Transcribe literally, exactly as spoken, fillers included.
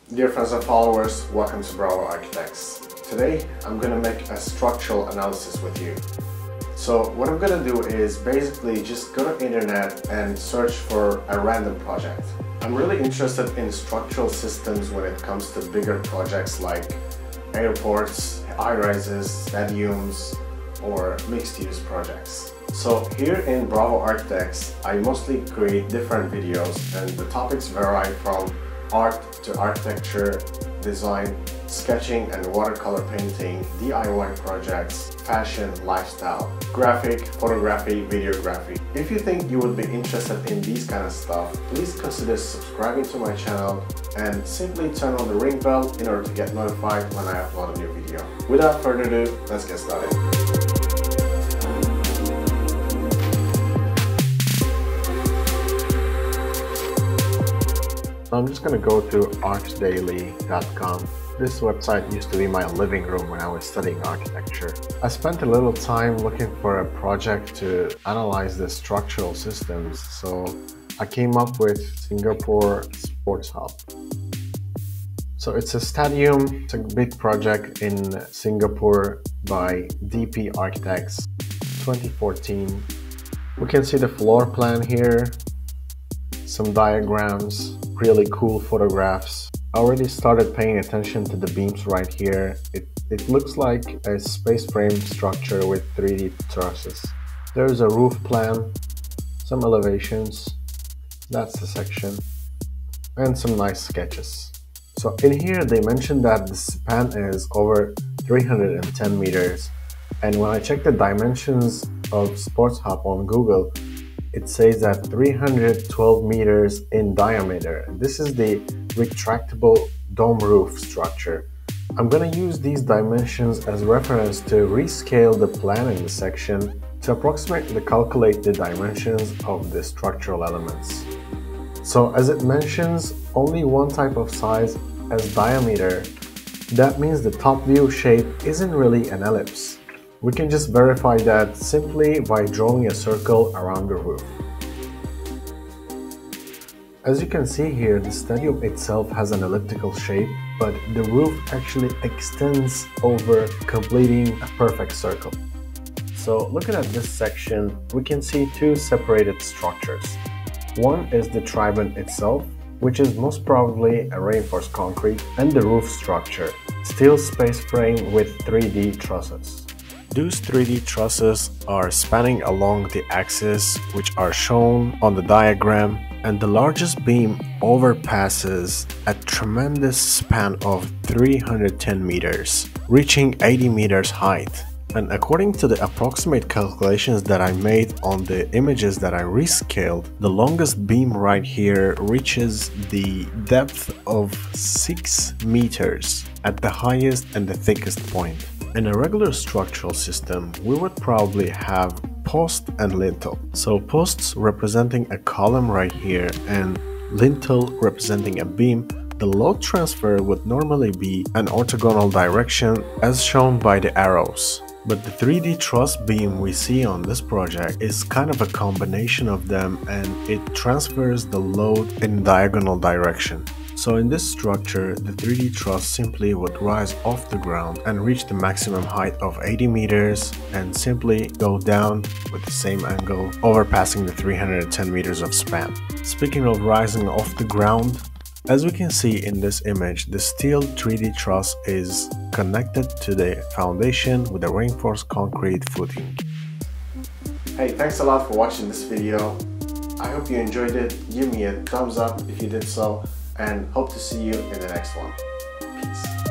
Dear friends and followers, welcome to Bravo Architects. Today I'm going to make a structural analysis with you. So what I'm going to do is basically just go to the internet and search for a random project. I'm really interested in structural systems when it comes to bigger projects like airports, high-rises, stadiums, or mixed-use projects. So here in Bravo Architects, I mostly create different videos, and the topics vary from art to architecture, design, sketching and watercolor painting, D I Y projects, fashion, lifestyle, graphic, photography, videography. If you think you would be interested in these kind of stuff, please consider subscribing to my channel and simply turn on the ring bell in order to get notified when I upload a new video. Without further ado, let's get started. I'm just going to go to art daily dot com. This website used to be my living room when I was studying architecture. I spent a little time looking for a project to analyze the structural systems, so I came up with Singapore Sports Hub. So it's a stadium, it's a big project in Singapore by D P Architects, twenty fourteen. We can see the floor plan here, some diagrams, really cool photographs. I already started paying attention to the beams right here. It, it looks like a space frame structure with three D trusses. There's a roof plan, some elevations, that's the section, and some nice sketches. So in here they mentioned that the span is over three hundred ten meters, and when I check the dimensions of Sports Hub on Google, it says that three hundred twelve meters in diameter. This is the retractable dome roof structure. I'm going to use these dimensions as reference to rescale the plan in the section to approximately calculate the dimensions of the structural elements. So as it mentions only one type of size as diameter, that means the top view shape isn't really an ellipse. We can just verify that simply by drawing a circle around the roof. As you can see here, the stadium itself has an elliptical shape, but the roof actually extends over, completing a perfect circle. So looking at this section, we can see two separated structures. One is the tribune itself, which is most probably a reinforced concrete, and the roof structure, steel space frame with three D trusses. Those three D trusses are spanning along the axis, which are shown on the diagram, and the largest beam overpasses a tremendous span of three hundred ten meters, reaching eighty meters height. And according to the approximate calculations that I made on the images that I rescaled, the longest beam right here reaches the depth of six meters at the highest and the thickest point. In a regular structural system, we would probably have post and lintel. So posts representing a column right here and lintel representing a beam. The load transfer would normally be an orthogonal direction as shown by the arrows. But the three D truss beam we see on this project is kind of a combination of them, and it transfers the load in diagonal direction. So in this structure, the three D truss simply would rise off the ground and reach the maximum height of eighty meters and simply go down with the same angle, overpassing the three hundred ten meters of span. Speaking of rising off the ground, as we can see in this image, the steel three D truss is connected to the foundation with a reinforced concrete footing. Hey, thanks a lot for watching this video. I hope you enjoyed it. Give me a thumbs up if you did so, and hope to see you in the next one. Peace.